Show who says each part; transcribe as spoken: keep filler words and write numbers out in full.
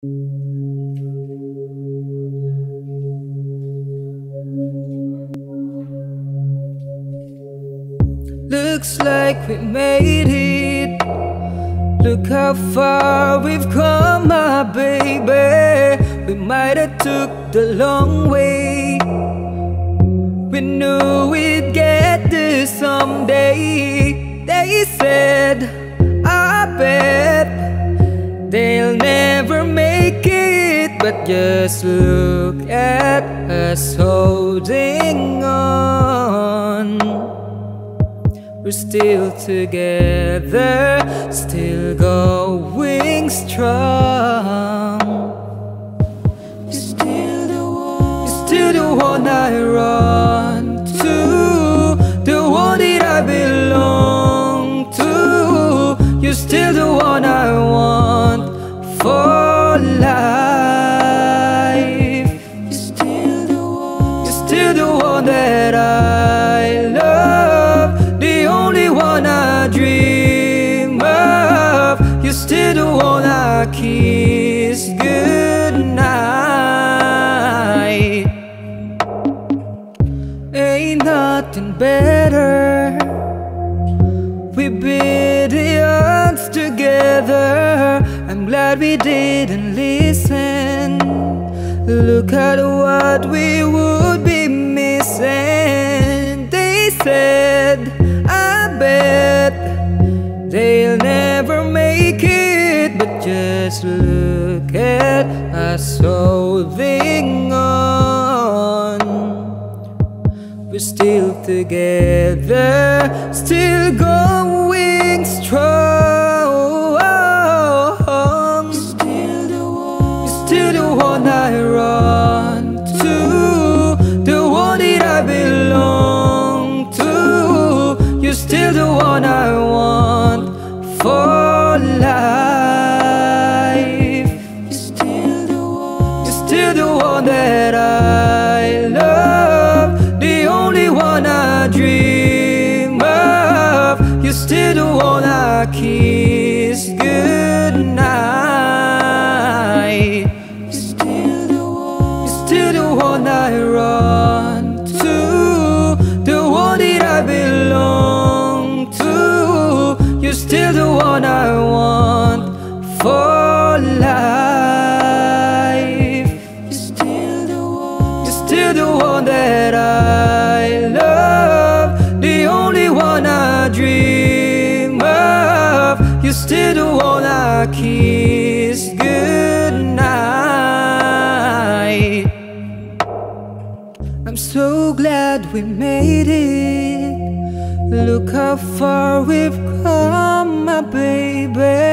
Speaker 1: Looks like we made it. Look how far we've come, my baby. We might have took the long way. We knew we'd get there someday. They said, I bet they'll never make it. But just look at us holding on. We're still together, still going strong. You're still the one, you're still the one I run to, the one that I belong to. You're still the one I want for life. You're still the one, you're still the one that I love, the only one I dream of. You're still the one I kiss goodnight. Ain't nothing better. We beat the odds together. I'm glad we didn't listen. Look at what we would be missing. They said, I bet they'll never make it. But just look at us holding on. We're still together, still going strong. You're still the one, you're still the one I run to, the one that I belong to. You're still the one I want for life. You're still the one, you're still the one that I love, the only one I dream of. You're still the one I kiss goodnight. You're still the one, you're still the one I run to, the one that I belong to. You're still the one I want for life. You're still the one, you're still the one that I love, the only one I dream of. You're still the one I kiss goodnight. I'm so glad we made it. Look how far we've come, my baby.